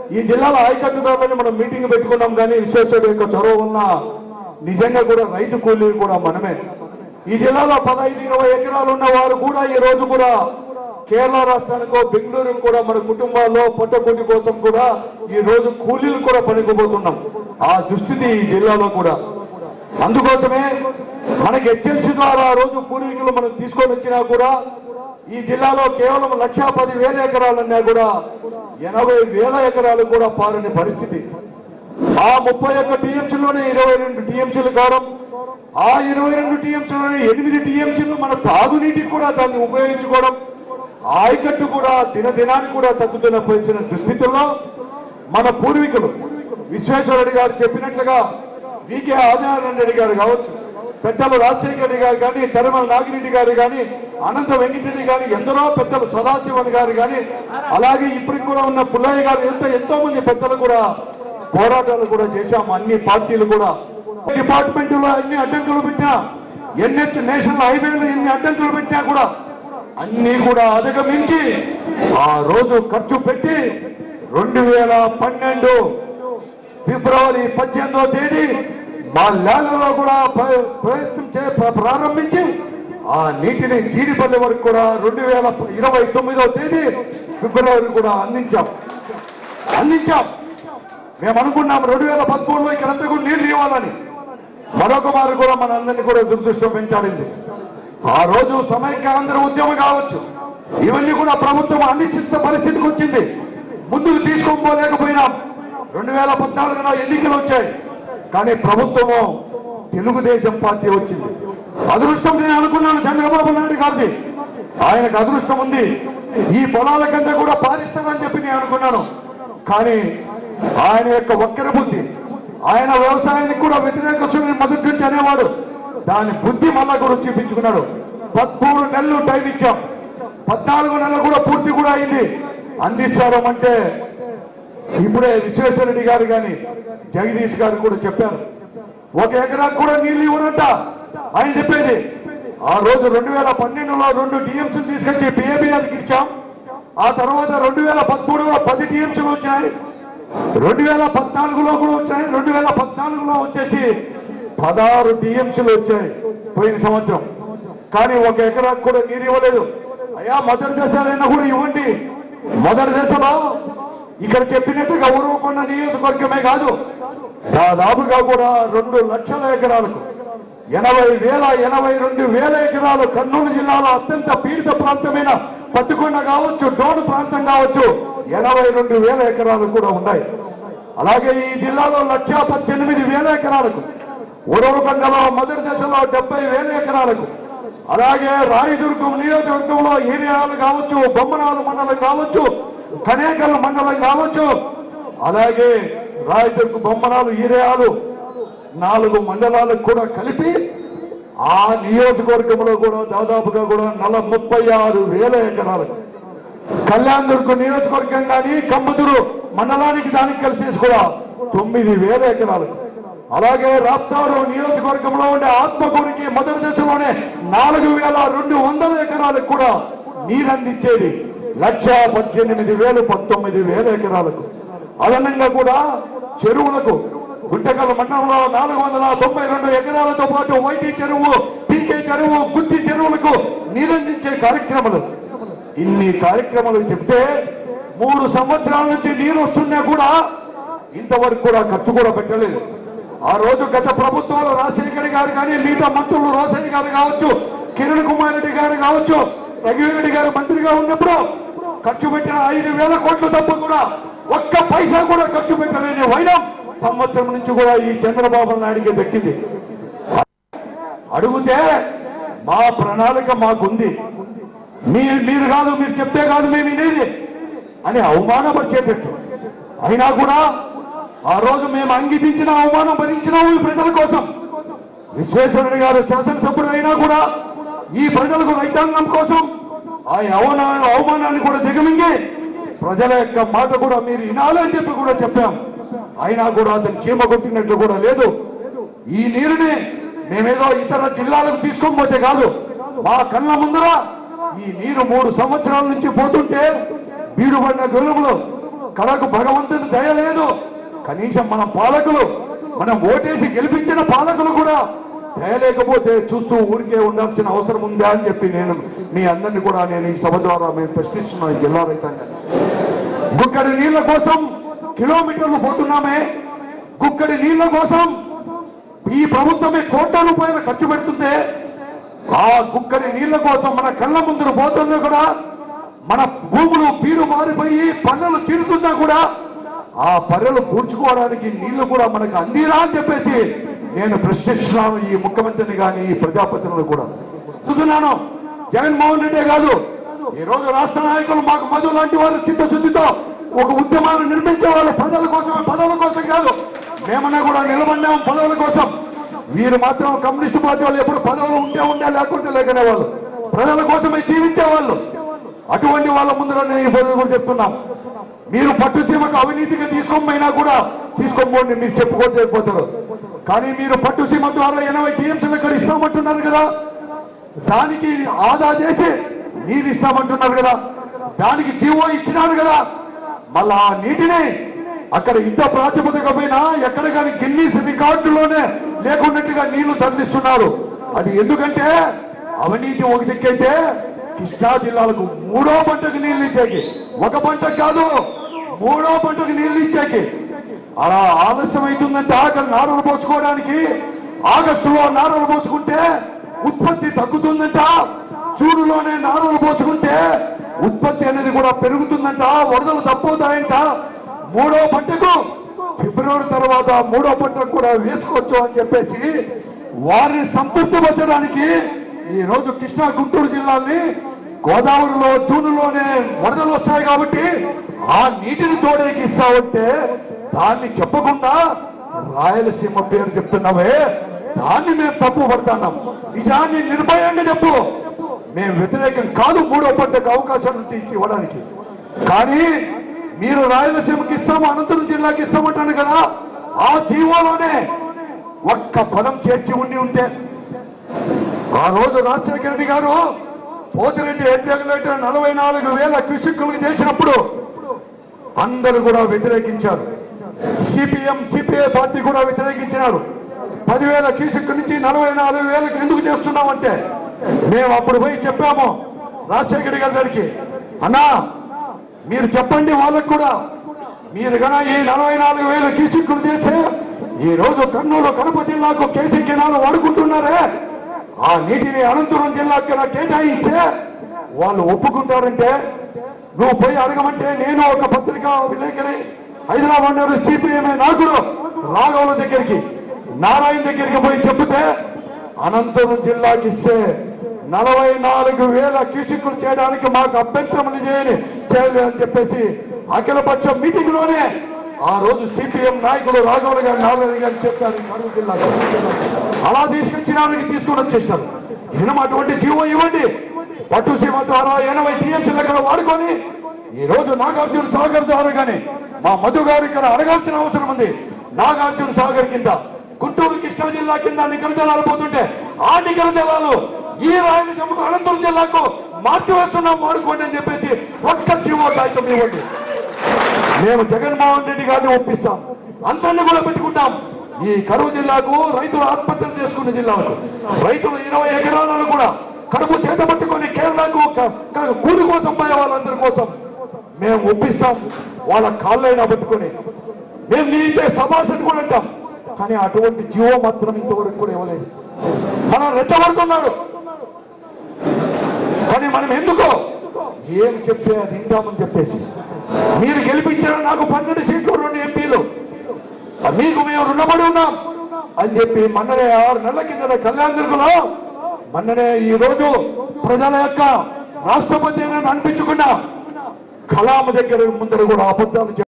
ఈ జిల్లాలో ఆయకట్టుదారులని మనం మీటింగ్ పెట్టుకున్నాం కానీ విశ్వేశ్వరుడు యొక్క చొరవ వల్ల నిజంగా కూడా రైతు కూలీలు కూడా మనమే. ఈ జిల్లాలో 15-20 ఎకరాలు ఉన్న వారు కూడా ఈ రోజు కూడా కేరళ రాష్ట్రానికో బెంగళూరుకు కూడా మన కుటుంబాల్లో పొట్టకూటి కోసం కూడా ఈ రోజు కూలీలు కూడా పనికిపోతున్నాం. ఆ దుస్థితి ఈ జిల్లాలో కూడా. అందుకోసమే మనకి హెచ్ఎల్సి ద్వారా ఆ రోజు పూర్వీకులు మనం తీసుకొని వచ్చినా కూడా ఈ జిల్లాలో కేవలం 1,10,000 ఎకరాలన్నా కూడా 80,000 ఎకరాలు కూడా పారని పరిస్థితి. ఆ 31 టీఎంసీలోనే 22 టీఎంసీలు కావడం, ఆ 22 టీఎంసీలోనే 8 టీఎంసీలు మన తాగునీటికి కూడా దాన్ని ఉపయోగించుకోవడం, ఆయకట్టు కూడా దినదినానికి కూడా తగ్గుతున్న పరిస్థితి దుస్థితుల్లో మన పూర్వీకులు విశ్వేశ్వరరెడ్డి గారు చెప్పినట్లుగా వికే ఆదినారాయణ రెడ్డి గారు కావచ్చు, పెద్దలు రాజశేఖర రెడ్డి గారు కానీ, తరిమల నాగిరెడ్డి గారు కానీ, అనంత వెంకటరెడ్డి గారు, ఎందరో పెద్దలు సదాశివన్ గారు కానీ, అలాగే ఇప్పటికి కూడా ఉన్న పుల్లయ్య గారు, ఎంతో మంది పెద్దలు కూడా పోరాటాలు కూడా చేశాము. అన్ని పార్టీలు కూడా డిపార్ట్మెంట్ లో ఎన్ని అడ్డంకులు పెట్టినా, ఎన్హెచ్ నేషనల్ హైవేలో ఎన్ని అడ్డంకులు పెట్టినా కూడా అన్ని కూడా అధిగమించి ఆ రోజు ఖర్చు పెట్టి 2012 ఫిబ్రవరి 18వ తేదీ మా ల్యాలలో కూడా ప్రయత్నం ప్రారంభించి ఆ నీటిని జీడిపల్లి వరకు కూడా 2029వ తేదీ ఫిబ్రవరి కూడా అందించాం. మేము అనుకున్నాం 2013లో ఇక్కడంతా కూడా నీళ్లు ఇవ్వాలని. మరొక మారు కూడా మనందరినీ కూడా దురదృష్టం వెంటాడింది. ఆ రోజు సమైక్యాంధ్ర ఉద్యమం కావచ్చు, ఇవన్నీ కూడా ప్రభుత్వం అనిశ్చిత పరిస్థితికి వచ్చింది. ముందుకు తీసుకోలేకపోయినాం. 2014లో ఎన్నికలు వచ్చాయి, కానీ ప్రభుత్వము తెలుగుదేశం పార్టీ వచ్చింది. అదృష్టం నేను అనుకున్నాను చంద్రబాబు నాయుడు గారిది. ఆయనకు అదృష్టం ఉంది, ఈ పొలాల కంటే కూడా పారిస్తానని చెప్పి నేను అనుకున్నాను. కానీ ఆయన యొక్క వక్ర బుద్ధి, ఆయన వ్యవసాయానికి కూడా వ్యతిరేకస్తుని మొదటి నుంచి అనేవాడు. దాని బుద్ధి మళ్ళా కూడా చూపించుకున్నాడు. 13 నెలలు టైం ఇచ్చాం, 14 నెలలు కూడా పూర్తి కూడా అయింది. అందిస్తాడు అంటే ఇప్పుడే విశ్వేశ్వరరెడ్డి గారు కానీ జగదీష్ గారు కూడా చెప్పారు, 1 ఎకరాకు కూడా నీళ్లు ఇవ్వడంట ఆయన చెప్పేది. ఆ రోజు 2012లో 2 టీఎంసీలు తీసుకొచ్చి పిఏబిఆర్కి ఇచ్చాం. ఆ తర్వాత 2013లో 10 టీఎంసీలు వచ్చినాయి, 2014లో కూడా వచ్చాయి. 2014లో వచ్చేసి 16 టీఎంసీలు వచ్చాయి పోయిన సంవత్సరం. కానీ 1 ఎకరాకు కూడా నీరు ఇవ్వలేదు. అయ్యా మొదటి దశలైనా కూడా ఇవ్వండి. మొదటి దశలో ఇక్కడ చెప్పినట్టుగా ఉరవకొండ నియోజకవర్గమే కాదు, దాదాపుగా కూడా 2 లక్షల ఎకరాలకు 82,000 ఎకరాలు కర్నూలు జిల్లాలో అత్యంత పీడిత ప్రాంతమైన పత్తికొండ కావచ్చు, డోను ప్రాంతం కావచ్చు, 82,000 ఎకరాలు కూడా ఉన్నాయి. అలాగే ఈ జిల్లాలో 1,18,000 ఎకరాలకు, ఉరవకొండలో మొదటి దశలో 70,000 ఎకరాలకు, అలాగే రాయదుర్గం నియోజకవర్గంలో ఏరియాలు కావచ్చు, బొమ్మనాలు మండలం కావచ్చు, కనేకల్ మండలం కావచ్చు, అలాగే రాయదుర్గం బొమ్మనాలు ఏరియాలు 4 మండలాలకు కూడా కలిపి ఆ నియోజకవర్గంలో కూడా దాదాపుగా కూడా 36,000 ఎకరాలకు, కళ్యాణదుర్గం నియోజకవర్గం కానీ కమ్మదురు మండలానికి దానికి కలిసేసి కూడా 9,000 ఎకరాలకు, అలాగే రాప్తాడు నియోజకవర్గంలో ఉండే ఆత్మకూరికి మొదటి దశలోనే 4,200 ఎకరాలకు కూడా నీరందించేది 1,18,000 19,000 ఎకరాలకు. అదనంగా కూడా చెరువులకు గుంటకల్ మండలంలో 492 ఎకరాలతో పాటు వైటీ చెరువు, పీకే చెరువు, గుత్తి చెరువులకు నీరందించే కార్యక్రమాలు. ఇన్ని కార్యక్రమాలు చెప్తే 3 సంవత్సరాల నుంచి నీరు వస్తున్నా కూడా ఇంతవరకు కూడా ఖర్చు కూడా పెట్టలేదు. ఆ రోజు గత ప్రభుత్వాలు రాజశేఖర గారు కానీ, మిగతా మంత్రులు రోసయ్య గారు కావచ్చు, కిరణ్ కుమార్ రెడ్డి గారు కావచ్చు, రఘువీరెడ్డి గారు మంత్రిగా ఉన్నప్పుడు ఖర్చు పెట్టిన 5,000 కోట్లు తప్ప కూడా 1 పైసా కూడా ఖర్చు పెట్టలేని వైనం సంవత్సరం నుంచి కూడా ఈ చంద్రబాబు నాయుడికి దక్కింది. అడిగితే మా ప్రణాళిక మాకుంది, మీరు కాదు, మీరు చెప్తే కాదు మేము వినేది అని అవమానపరిచేటట్టు. అయినా కూడా ఆ రోజు మేము అంగీకరించిన అవమానం భరించినాము ఈ ప్రజల కోసం. విశ్వేశ్వరరెడ్డి గారు శాసనసభ్యుడు అయినా కూడా ఈ ప్రజలకు రైతాంగం కోసం ఆ అవమానాన్ని కూడా దిగమింగి ప్రజల యొక్క మాట కూడా మీరు వినాలని చెప్పి కూడా చెప్పాం. అయినా కూడా అతను చీమ కొట్టినట్టు కూడా లేదు. ఈ నీరుని మేమేదో ఇతర జిల్లాలకు తీసుకొని పోతే కాదు, మా కళ్ళ ముందర ఈ నీరు 3 సంవత్సరాల నుంచి పోతుంటే బీడుబడిన గొలుములు కడకు భగవంతుని దయ లేదు. కనీసం మన పాలకులు, మనం ఓటేసి గెలిపించిన పాలకులు కూడా దయ లేకపోతే చూస్తూ ఊరికే ఉండాల్సిన అవసరం ఉందా అని చెప్పి నేను మీ అందరినీ కూడా నేను ఈ సభ ద్వారా మేము ప్రశ్నిస్తున్నాను. ఈ జిల్లా రైతాంగాన్ని గుక్కడి నీళ్ల కోసం కిలోమీటర్లు పోతున్నామే. గుక్కడి నీళ్ల కోసం ఈ ప్రభుత్వమే కోట్ల రూపాయలు ఖర్చు పెడుతుంటే ఆ గుక్కడి నీళ్ల కోసం మన కళ్ళ ముందు పోతున్నా కూడా మన భూములు పీరు మారిపోయి పల్లెలు తీరుతున్నా కూడా ఆ పల్లెలు పూడ్చుకోవడానికి నీళ్లు కూడా మనకు అందిరా అని చెప్పేసి నేను ప్రశ్నిస్తున్నాను ఈ ముఖ్యమంత్రిని కానీ ఈ ప్రజాప్రతినిధులు కూడా. చూస్తున్నాను జగన్మోహన్ రెడ్డి కాదు, ఈ రోజు రాష్ట్ర నాయకులు మాకు మధు లాంటి వారు చిత్తశుద్ధితో ఒక ఉద్యమాన్ని నిర్మించే వాళ్ళు ప్రజల కోసమే, పదవుల కోసం కాదు. మేమన్నా కూడా నిలబడినాం పదవుల కోసం. వీరు మాత్రం కమ్యూనిస్ట్ పార్టీ వాళ్ళు ఎప్పుడు పదవులు ఉంటే లేకుంటే లేకనే వాళ్ళు ప్రజల కోసమే జీవించేవాళ్ళు. అటువంటి వాళ్ళ ముందర నేను ఈ బదులు కూడా చెప్తున్నాం. మీరు పట్టుసీమకు అవినీతిగా తీసుకోమైనా కూడా తీసుకోబోండి, మీరు చెప్పుకోలేకపోతారు. కానీ మీరు పట్టుసీమ ద్వారా 80 టీఎంసీలు ఇక్కడ ఇస్తామంటున్నారు కదా, దానికి ఆదా చేసి నీరు ఇస్తామంటున్నారు కదా, దానికి జీవో ఇచ్చినారు కదా. మళ్ళా ఆ నీటిని అక్కడ యుద్ధ ప్రాతిపదిక పైన ఎక్కడ కానీ గిన్నీస్ రికార్డులోనే లేకున్నట్టుగా నీళ్లు తరలిస్తున్నారు. అది ఎందుకంటే అవినీతి ఒక దిక్కైతే కృష్ణా జిల్లాలకు 3వ పంటకు నీళ్లు ఇచ్చాకి, ఒక పంటకు కాదు 3వ పంటకు నీళ్లు ఇచ్చాకి అలా ఆలస్యం అవుతుందంటే అక్కడ నారలు పోసుకోవడానికి ఆగస్టులో నారలు పోసుకుంటే ఉత్పత్తి తగ్గుతుందంట, జూన్లోనే నారలు పోసుకుంటే ఉత్పత్తి అనేది కూడా పెరుగుతుందంట, వరదలు తప్పవుతాయంట. 3వ పంటకు ఫిబ్రవరి తర్వాత 3వ పంటకు కూడా వేసుకోవచ్చు అని చెప్పేసి వారిని సంతృప్తి పరచడానికి ఈ రోజు కృష్ణా గుంటూరు జిల్లాల్ని గోదావరిలో జూన్లోనే వరదలు వస్తాయి కాబట్టి ఆ నీటిని తోడేకి ఇస్తామంటే దాన్ని చెప్పకుండా రాయలసీమ పేరు చెప్తున్నావే, దాన్ని మేము తప్పు పడుతున్నాం. నిజాన్ని నిర్భయంగా చెప్పు, మేము వ్యతిరేకం కాదు 3వ పంటకు అవకాశాలు ఇవ్వడానికి. కానీ మీరు రాయలసీమకి ఇస్తాము, అనంతపురం జిల్లాకి ఇస్తామంటాను కదా, ఆ జీవోలోనే ఒక్క పదం చేర్చి ఉంటే ఆ రోజు రాజశేఖర రెడ్డి గారు పోతిరెడ్డి హెడ్ రెగ్యులేటర్ 44,000 క్యూసెక్కులు చేసినప్పుడు అందరూ కూడా వ్యతిరేకించారు. సిపిఎం సిపిఐ పార్టీ కూడా వ్యతిరేకించినారు. 10,000 క్యూసెక్ నుంచి 44,000 ఎందుకు చేస్తున్నామంటే మేము అప్పుడు పోయి చెప్పాము రాజశేఖర రెడ్డి గారి దగ్గరికి, అన్నా మీరు చెప్పండి వాళ్ళకు కూడా, మీరు కన్నా ఈ 44,000 క్యూసెక్కులు చేస్తే ఈ రోజు కర్నూలు కడప జిల్లాకు కేసీ కెనాలు వాడుకుంటున్నారే, ఆ నీటిని అనంతపురం జిల్లాకు కేటాయిస్తే వాళ్ళు ఒప్పుకుంటారంటే నువ్వు పోయి అడగమంటే నేను ఒక పత్రికా విలేకరి హైదరాబాద్ సిపిఎంఐ నాయకుడు రాఘవుల దగ్గరికి నారాయణ దగ్గరికి పోయి చెబితే అనంతపురం జిల్లాకి ఇస్తే 44,000 క్యూసెక్కులు చేయడానికి మాకు అభ్యంతరం చేయలే అని చెప్పేసి అఖిలపక్ష మీటింగ్ లోనే ఆ రోజు సిపిఎం నాయకుడు రాఘవుల గారు నారాయణ గారు చెప్పారు కర్నూలు జిల్లాకు. అలా తీసుకొని వచ్చేసినారు. ఏమో అటువంటి జీవో ఇవ్వండి, పట్టుసీమ ద్వారా 80 టీఎంసీలు ఇక్కడ వాడుకొని ఈ రోజు నాగార్జున సాగర్ ద్వారా కానీ మా మధు గారు ఇక్కడ అడగాల్సిన అవసరం ఉంది. నాగార్జున సాగర్ కింద గుంటూరు కృష్ణా జిల్లా కింద నికర జలాలు పోతుంటే ఆ నికర జలాలు ఈ రాయలసీమకు అనంతపురం జిల్లాకు మార్చివేస్తున్నాం వాడుకోండి అని చెప్పేసి ఒక్క జీవో కాగితం ఇవ్వండి. మేము జగన్మోహన్ రెడ్డి గారిని ఒప్పిస్తాం, అందరినీ కూడా పెట్టుకుంటాం. ఈ కరువు జిల్లాకు రైతులు ఆత్మహత్యలు చేసుకున్న జిల్లాలకు రైతులు 20 ఎకరాలను కూడా కడుపు చేత పట్టుకొని కేరళకు కూలి కోసం పోయే వాళ్ళందరి కోసం మేము ఒప్పిస్తాం. వాళ్ళ కాళ్ళైనా పట్టుకొని మేము నీటే సభాషణ కూడా అంటాం. కానీ అటువంటి జీవో మాత్రం ఇంతవరకు కూడా ఇవ్వలేదు. మనం రెచ్చగొడుతున్నాడు, కానీ మనం ఎందుకో ఏం చెప్తే అది వింటామని చెప్పేసి మీరు గెలిపించారు. నాకు 12 సీట్లు 2 ఎంపీలు, మీకు మేము రుణపడి ఉన్నాం అని చెప్పి మొన్ననే 6 నెలల కింద కళ్యాణదుర్గంలో మొన్ననే ఈ రోజు ప్రజల యొక్క రాష్ట్రపతి అనిపించుకున్న కలాం దగ్గర ముందర కూడా అబద్ధాలు